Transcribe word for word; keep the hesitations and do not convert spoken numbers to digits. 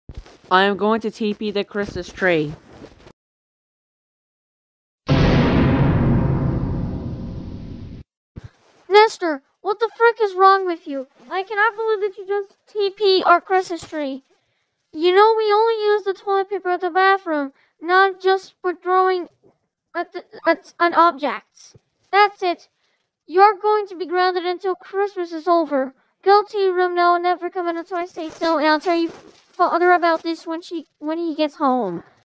I am going to T P the Christmas tree. Nestor, what the frick is wrong with you? I cannot believe that you just T P our Christmas tree. You know we only use the toilet paper at the bathroom, not just for throwing at, the, at on objects. That's it. You're going to be grounded until Christmas is over. Go to your room now and never come in until I say so, and I'll tell your father about this when she when he gets home.